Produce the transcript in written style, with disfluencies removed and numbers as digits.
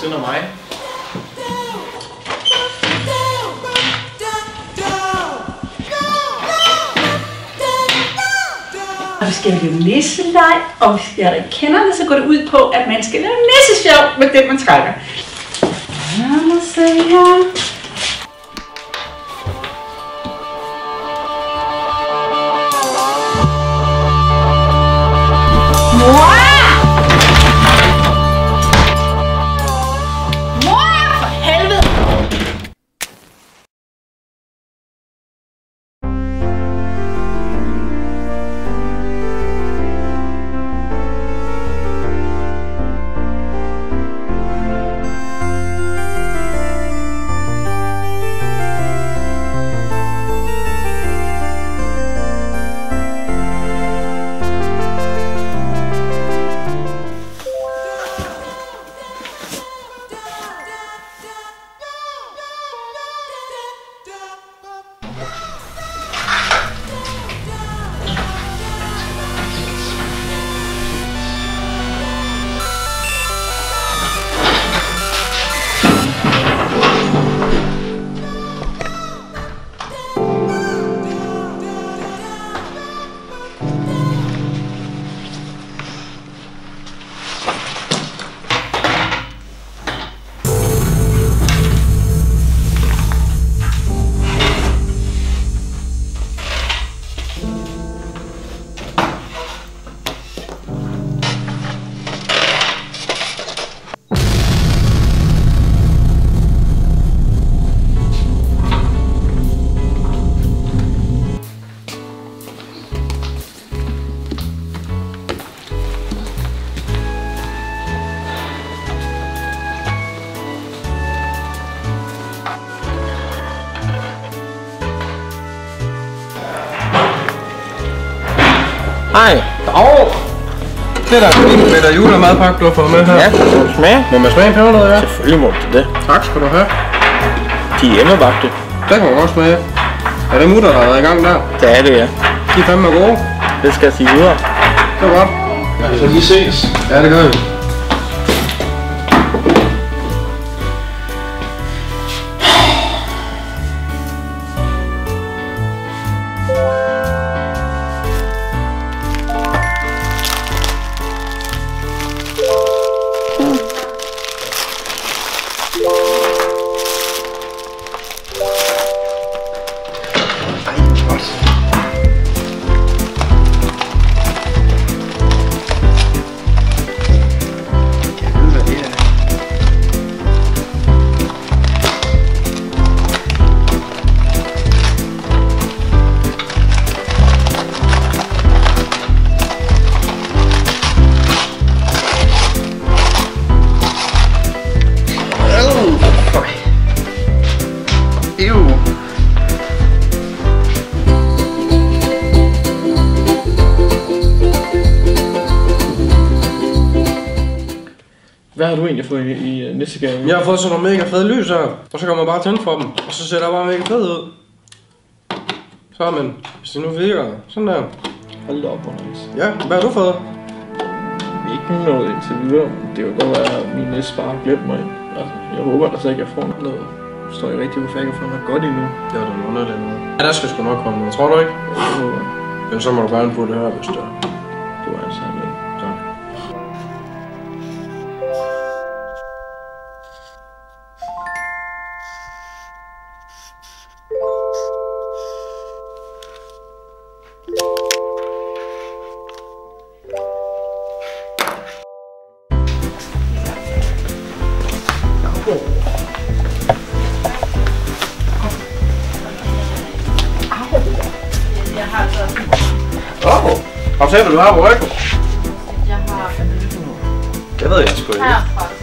synder mig. Og vi skal lave nisseleg, og hvis jeg ikke kender det, så går det ud på, at man skal lave nissesjov med den, man trækker. Lad mig se her. Hej. Dag. Det er da fint med der julemadpakke, du har fået med her. Ja, må du smage? Må man smage pebernødder, ja? Selvfølgelig må du det. Tak skal du have. De er hjemmebagte. Det kan man godt smage. Er det mutter, der har været i gang der? Det er det, ja. De er fandme gode. Det skal jeg sige videre. Det er godt. Ja, så vi ses. Ja, det gør vi. Hvad har du egentlig fået i nissegave? Jeg har fået sådan nogle mega fede lys her, og så kan man bare tænde for dem, og så ser der bare mega fed ud. Så men, hvis det nu virker, sådan der. Hold da op, hvor nice. Ja, hvad har du fået? Ikke noget indtil videre, men det kan godt være, at min nisse bare har glemt mig. Altså, jeg håber da så ikke, at jeg får noget. Jeg forstår ikke rigtig, hvorfor jeg ikke har fået noget godt endnu. Det var da underligt noget. Ja, der skal sgu nok komme noget, tror du ikke? Jeg håber. Men så må du gerne få det her, hvis det er. Du er altså lidt. Tak. Hvor tæt vil du have på ryggen? Jeg har Det ved jeg sgu ikke. herfra.